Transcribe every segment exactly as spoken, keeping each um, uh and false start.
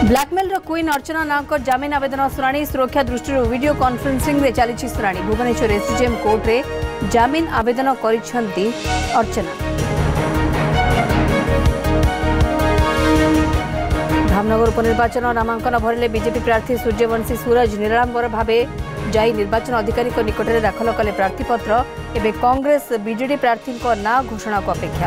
Blackmail रो queen अर्चना नागर जमीन आवेदन शुणाणी सुरक्षा दृष्टि वीडियो कॉन्फ्रेंसिंग रे चली शुणाणी भुवनेश्वर एसडीजेएम कोर्ट रे जमीन आवेदन करिसेंती अर्चना। धामनगर उपनिर्वाचन नामांकन भरले बीजेपी प्रार्थी सूर्यवंशी सूरज निराडंबर भावे जाई निर्वाचन अधिकारी निकट में दाखल कले प्रार्थीपत्र। एवं कांग्रेस बीजेडी प्रार्थी ना घोषणा को अपेक्षा।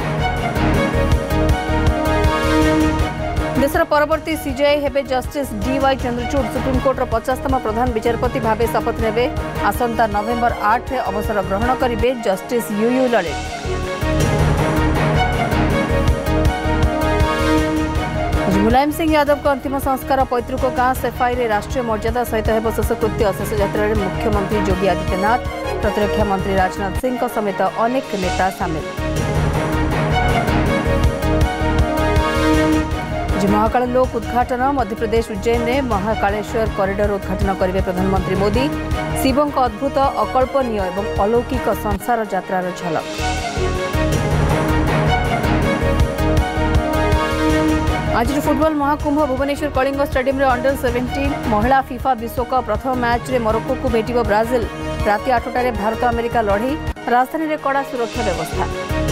देशर परवर्ती सीजेआई हेबे जस्टिस डी वाई चंद्रचूड़ सुप्रीमकोर्टर पचासतम प्रधान विचारपति भावे शपथ नेबे। आसंता नवेम्बर आठ रे अवसर ग्रहण करिवे जस्टिस यूयू ललित। मुलायम सिंह यादव को अंतिम संस्कार पैतृक गांव सेफाई रे राष्ट्रीय मर्यादा सहित हेब शेषकृत्य। शेष यात्रा रे मुख्यमंत्री योगी आदित्यनाथ, प्रतिरक्षा मंत्री राजनाथ सिंह समेत अनेक नेता सामिल। महाकाल लोक उद्घाटन मध्यप्रदेश उज्जैन में महाकालेश्वर कॉरिडोर उद्घाटन करेंगे प्रधानमंत्री मोदी। शिवों का अद्भुत अकल्पनीय और अलौकिक संसार यात्रार झलक। आज फुटबॉल महाकुंभ भुवनेश्वर कलिंग स्टेडियम रे अंडर सेवेंटीन महिला फिफा विश्वकप प्रथम मैच रे मोरक्को को भेटिबो ब्राजिल। राति आठटारे भारत अमेरिका लड़ी। राजधानी रे कड़ा सुरक्षा व्यवस्था।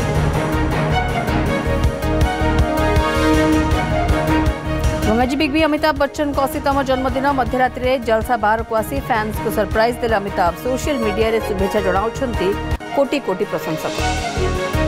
गंगाजी बिग बी अमिताभ बच्चन का अशीतम जन्मदिन मध्यरात्रि रे जलसा बाहर को आसी फैंस को सरप्राइज देले अमिताभ। सोशल मीडिया रे शुभेच्छा जणाउछंती कोटी कोटी प्रशंसक।